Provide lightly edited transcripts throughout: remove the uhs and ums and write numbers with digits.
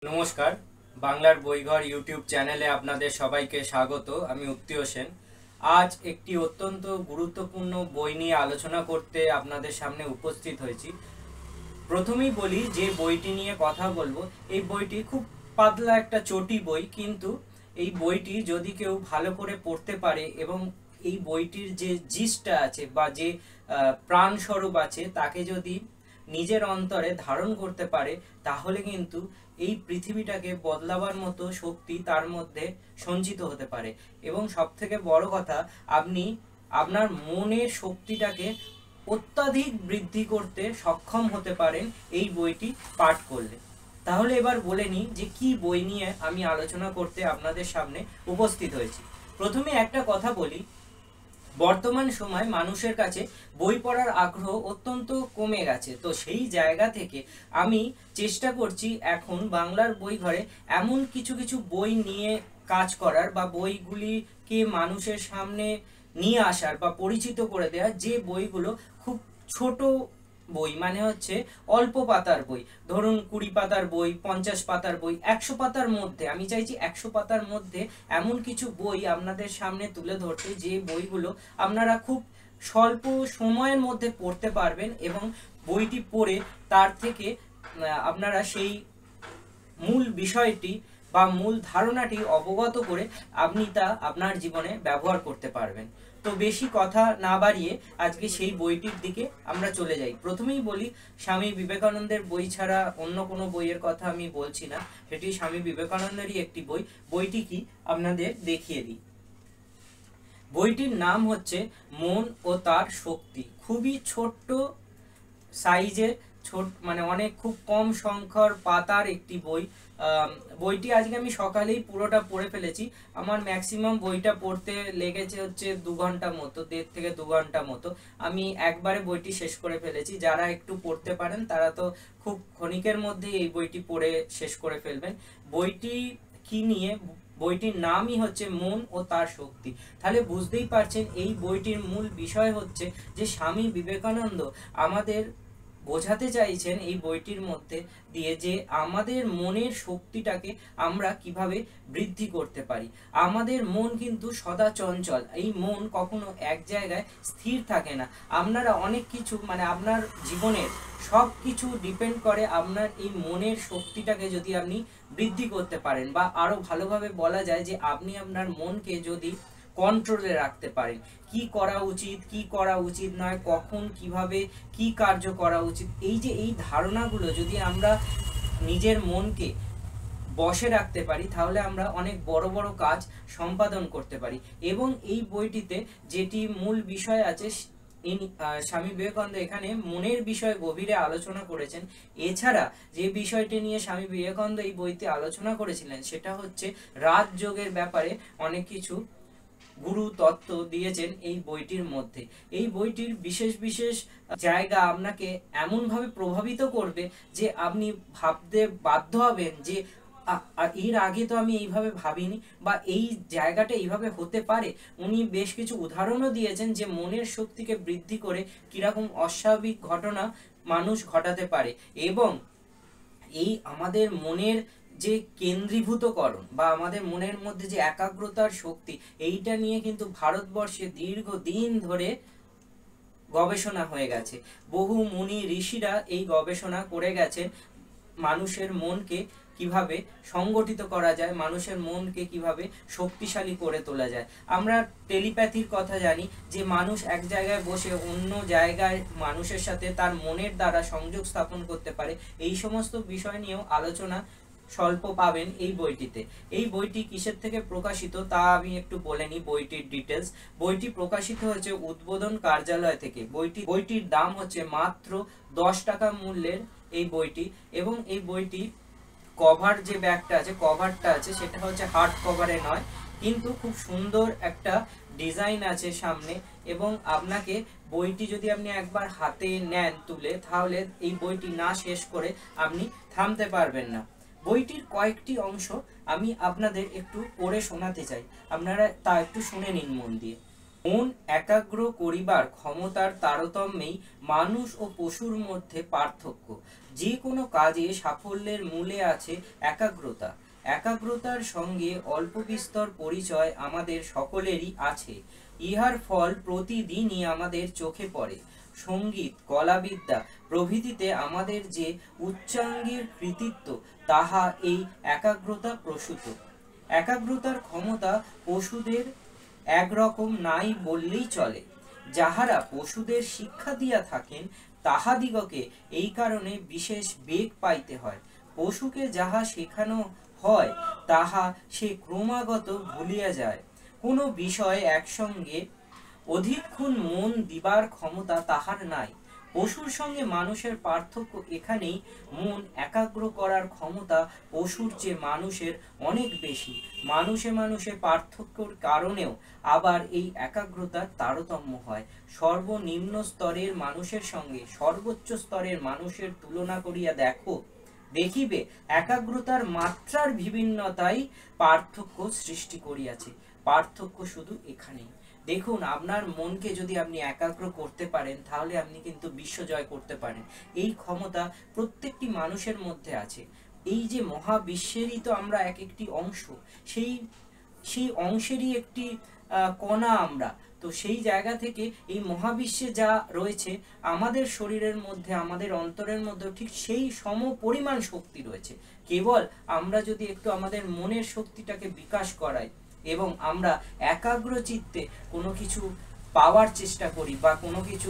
নমস্কার। বাংলার বইঘর ইউটিউব চ্যানেলে আপনাদের সবাইকে স্বাগত। আমি উত্তীয় সেন। আজ একটি অত্যন্ত গুরুত্বপূর্ণ বই নিয়ে আলোচনা করতে আপনাদের সামনে উপস্থিত হয়েছি। প্রথমেই বলি যে বইটি নিয়ে কথা বলবো, এই বইটি খুব পাতলা একটা চটি বই, কিন্তু এই বইটি যদি কেউ ভালো করে পড়তে পারে এবং এই বইটির যে জিসটা আছে বা যে প্রাণস্বরূপ আছে তাকে যদি নিজের অন্তরে ধারণ করতে পারে, তাহলে কিন্তু এই পৃথিবীটাকে বদলাবার মতো শক্তি তার মধ্যে সঞ্চিত হতে পারে। এবং সব থেকে বড় কথা, আপনি আপনার মনের শক্তিটাকে অত্যাধিক বৃদ্ধি করতে সক্ষম হতে পারেন এই বইটি পাঠ করলে। তাহলে এবার বলে নিই যে কি বই নিয়ে আমি আলোচনা করতে আপনাদের সামনে উপস্থিত হয়েছি। প্রথমে একটা কথা বলি, বর্তমান সময় মানুষের কাছে বই পড়ার আগ্রহ অত্যন্ত কমে গেছে। তো সেই জায়গা থেকে আমি চেষ্টা করছি এখন বাংলার বই ঘরে এমন কিছু কিছু বই নিয়ে কাজ করার বা বইগুলিকে মানুষের সামনে নিয়ে আসার বা পরিচিত করে দেওয়ার, যে বইগুলো খুব ছোট বই, মানে হচ্ছে অল্প পাতার বই, ধরুন 20 পাতার বই, 50 পাতার বই, 100 পাতার মধ্যে। আমি চাইছি 100 পাতার মধ্যে এমন কিছু বই আপনাদের সামনে তুলে ধরতে, যে বইগুলো আপনারা খুব স্বল্প সময়ের মধ্যে পড়তে পারবেন এবং বইটি পড়ে তার থেকে আপনারা সেই মূল বিষয়টি বা মূল ধারণাটি অবগত করে আপনি তা আপনার জীবনে ব্যবহার করতে পারবেন। তো বেশি কথা না বাড়িয়ে আজকে সেই বইটির দিকে আমরা চলে যাই। প্রথমেই বলি, স্বামী বিবেকানন্দের বই ছাড়া অন্য কোনো বইয়ের কথা আমি বলছি না, সেটি স্বামী বিবেকানন্দেরই একটি বই। বইটি কি আপনাদের দেখিয়ে দিই। বইটির নাম হচ্ছে মন ও তার শক্তি। খুবই ছোট্ট সাইজে, মানে অনেক খুব কম সংখ্যার পাতার একটি বই। বইটি আজকে আমি সকালেই পুরোটা পড়ে ফেলেছি। আমার ম্যাক্সিমাম বইটা পড়তে লেগেছে হচ্ছে 2 ঘন্টা মতো, 1.5 থেকে 2 ঘন্টা মতো। আমি একবারে বইটি শেষ করে ফেলেছি। যারা একটু পড়তে পারেন তারা তো খুব ক্ষণিকের মধ্যে এই বইটি পড়ে শেষ করে ফেলবেন। বইটি কি নিয়ে? বইটির নামই হচ্ছে মন ও তার শক্তি। তাহলে বুঝতেই পারছেন এই বইটির মূল বিষয় হচ্ছে যে স্বামী বিবেকানন্দ আমাদের বোঝাতে চাইছেন এই বইটির মধ্যে দিয়ে যে আমাদের মনের শক্তিটাকে আমরা কিভাবে বৃদ্ধি করতে পারি। আমাদের মন কিন্তু সদা চঞ্চল, এই মন কখনো এক জায়গায় স্থির থাকে না। আপনারা অনেক কিছু, মানে আপনার জীবনের সব কিছু ডিপেন্ড করে আপনার এই মনের শক্তিটাকে যদি আপনি বৃদ্ধি করতে পারেন, বা আরো ভালোভাবে বলা যায় যে আপনি আপনার মনকে যদি কন্ট্রোলে রাখতে পারেন। কি করা উচিত, কি করা উচিত নয়, কখন কিভাবে কি কার্য করা উচিত, এই যে এই ধারণাগুলো যদি আমরা নিজের মনকে বশে রাখতে পারি, তাহলে আমরা অনেক বড় বড় কাজ সম্পাদন করতে পারি। এবং এই বইটিতে যেটি মূল বিষয় আছে, স্বামী বিবেকানন্দ এখানে মনের বিষয়ে গভীরে আলোচনা করেছেন। এছাড়া যে বিষয়টি নিয়ে স্বামী বিবেকানন্দ এই বইতে আলোচনা করেছিলেন সেটা হচ্ছে রাজযোগের ব্যাপারে অনেক কিছু গুরু তত্ত্ব দিয়েছেন এই বইটির মধ্যে। এই বইটির বিশেষ বিশেষ জায়গা আপনাকে এমনভাবে প্রভাবিত করবে যে আপনি ভাবতে বাধ্য হবেন যে এর আগে তো আমি এইভাবে ভাবিনি, বা এই জায়গাটা এইভাবে হতে পারে। উনি বেশ কিছু উদাহরণও দিয়েছেন যে মনের শক্তিকে বৃদ্ধি করে কিরকম অস্বাভাবিক ঘটনা মানুষ ঘটাতে পারে। এবং এই আমাদের মনের যে কেন্দ্রীভূতকরণ বা আমাদের মনের মধ্যে যে একাগ্রতার শক্তি, এইটা নিয়ে কিন্তু ভারতবর্ষে দীর্ঘদিন ধরে গবেষণা হয়ে গেছে। বহু মুনি ঋষিরা এই গবেষণা করে গেছেন মানুষের মনকে কিভাবে সংগঠিত করা যায়, মানুষের মনকে কিভাবে শক্তিশালী করে তোলা যায়। আমরা টেলিপ্যাথির কথা জানি, যে মানুষ এক জায়গায় বসে অন্য জায়গায় মানুষের সাথে তার মনের দ্বারা সংযোগ স্থাপন করতে পারে। এই সমস্ত বিষয় নিয়েও আলোচনা স্বল্প পাবেন এই বইটিতে। এই বইটি কিসের থেকে প্রকাশিত তা আমি একটু বলে নিই, বইটির ডিটেলস। বইটি প্রকাশিত হচ্ছে উদ্বোধন কার্যালয় থেকে। বইটির দাম হচ্ছে মাত্র 10 টাকা মূল্যের এই বইটি। এবং এই বইটি কভার, যে ব্যাগটা আছে, কভারটা আছে, সেটা হচ্ছে হার্ড কভারে নয়, কিন্তু খুব সুন্দর একটা ডিজাইন আছে সামনে। এবং আপনাকে বইটি যদি আপনি একবার হাতে নেন তুলে, তাহলে এই বইটি না শেষ করে আপনি থামতে পারবেন না। বইটির কয়েকটি অংশ আমি আপনাদের একটু পড়ে শোনাতে চাই, আপনারা তা একটু শুনে নিন মন দিয়ে। মন একাগ্র করিবার ক্ষমতার তারতম্যেই মানুষ ও পশুর মধ্যে পার্থক্য। যে কোনো কাজে সাফল্যের মূলে আছে একাগ্রতা। একাগ্রতার সঙ্গে অল্প বিস্তর পরিচয় আমাদের সকলেরই আছে। ইহার ফল প্রতিদিনই আমাদের চোখে পড়ে। সঙ্গীত, কলাবিদ্যা প্রভৃতিতে আমাদের যে উচ্চাঙ্গের কৃতিত্ব, তাহা এই একাগ্রতা প্রসূত। একাগ্রতার ক্ষমতা পশুদের একরকম নাই বললেই চলে। যাহারা পশুদের শিক্ষা দিয়া থাকেন, তাহাদিগকে এই কারণে বিশেষ বেগ পাইতে হয়। পশুকে যাহা শেখানো হয় তাহা সে ক্রমাগত ভুলিয়া যায়। কোনো বিষয় একসঙ্গে অধিকক্ষণ মন দিবার ক্ষমতা তাহার নাই। পশুর সঙ্গে মানুষের পার্থক্য এখানেই, মন একাগ্র করার ক্ষমতা পশুর চেয়ে মানুষের অনেক বেশি। মানুষে মানুষে পার্থক্যর কারণেও আবার এই একাগ্রতার তারতম্য হয়। সর্বনিম্ন স্তরের মানুষের সঙ্গে সর্বোচ্চ স্তরের মানুষের তুলনা করিয়া দেখো, দেখিবে একাগ্রতার মাত্রার বিভিন্নতাই পার্থক্য সৃষ্টি করিয়াছে। পার্থক্য শুধু এখানেই। দেখুন, আপনার মনকে যদি আপনি একাগ্র করতে পারেন, তাহলে আপনি কিন্তু বিশ্ব জয় করতে পারেন। এই ক্ষমতা প্রত্যেকটি মানুষের মধ্যে আছে। এই যে মহাবিশ্বেরই তো আমরা এক একটি অংশ, সেই অংশেরই একটি কণা আমরা। তো সেই জায়গা থেকে এই মহাবিশ্বে যা রয়েছে, আমাদের শরীরের মধ্যে, আমাদের অন্তরের মধ্যে ঠিক সেই সম পরিমাণ শক্তি রয়েছে। কেবল আমরা যদি একটু আমাদের মনের শক্তিটাকে বিকাশ করাই এবং আমরা একাগ্র চিত্তে কোনো কিছু পাওয়ার চেষ্টা করি বা কোনো কিছু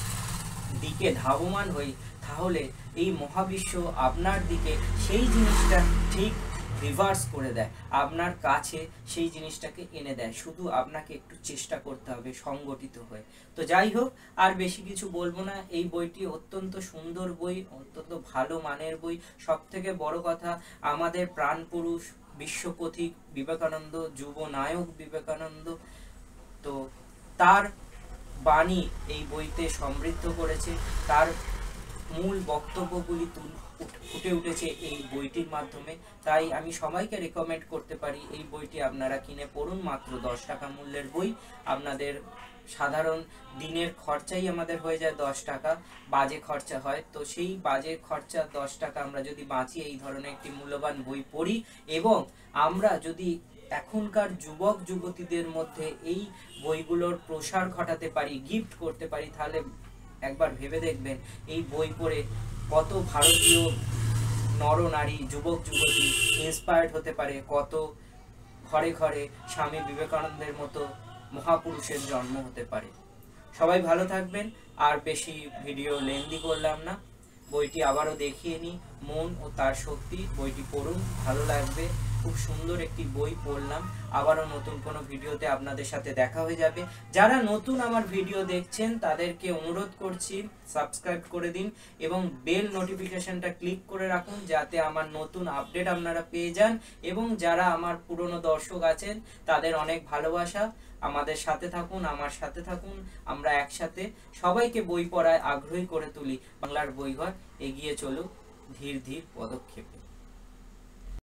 দিকে ধাবমান হই, তাহলে এই মহাবিশ্ব আপনার দিকে সেই জিনিসটা ঠিক রিভার্স করে দেয়, আপনার কাছে সেই জিনিসটাকে এনে দেয়। শুধু আপনাকে একটু চেষ্টা করতে হবে সংগঠিত হয়ে। তো যাই হোক, আর বেশি কিছু বলবো না। এই বইটি অত্যন্ত সুন্দর বই, অত্যন্ত ভালো মানের বই। সব থেকে বড় কথা, আমাদের প্রাণপুরুষ বিশ্বপথিক বিবেকানন্দ, যুব নায়ক বিবেকানন্দ, তো তার বাণী এই বইতে সমৃদ্ধ করেছে। তার মূল বক্তব্যগুলি ফুটে উঠেছে এই বইটির মাধ্যমে। তাই আমি সবাইকে রেকমেন্ড করতে পারি, এই বইটি আপনারা কিনে পড়ুন। মাত্র 10 টাকা মূল্যের বই। আপনাদের সাধারণ দিনের খরচাই আমাদের হয়ে যায় 10 টাকা, বাজে খরচা হয়। তো সেই বাজে খরচা 10 টাকা আমরা যদি বাঁচিয়ে এই ধরনের একটি মূল্যবান বই পড়ি, এবং আমরা যদি এখনকার যুবক যুবতীদের মধ্যে এই বইগুলোর প্রসার ঘটাতে পারি, গিফট করতে পারি, তাহলে একবার ভেবে দেখবেন এই বই পড়ে কত ভারতীয় নরনারী, যুবক যুবতী ইন্সপায়ার্ড হতে পারে, কত ঘরে ঘরে স্বামী বিবেকানন্দের মতো মহাপুরুষের জন্ম হতে পারে। সবাই ভালো থাকবেন। আর বেশি ভিডিও লেন্দি করলাম না, বইটি আবারও দেখিয়ে নিই, মন ও তার শক্তি। বইটি পড়ুন, ভালো লাগবে। খুব সুন্দর একটি বই পড়লাম। আবারও নতুন কোনো ভিডিওতে আপনাদের সাথে দেখা হয়ে যাবে। যারা নতুন আমার ভিডিও দেখছেন, তাদেরকে অনুরোধ করছি সাবস্ক্রাইব করে দিন এবং বেল নোটিফিকেশনটা ক্লিক করে রাখুন, যাতে আমার নতুন আপডেট আপনারা পেয়ে যান। এবং যারা আমার পুরনো দর্শক আছেন, তাদের অনেক ভালোবাসা। আমাদের সাথে থাকুন, আমার সাথে থাকুন। আমরা একসাথে সবাইকে বই পড়ায় আগ্রহী করে তুলি। বাংলার বইঘর এগিয়ে চলুক ধীর ধীর পদক্ষেপে।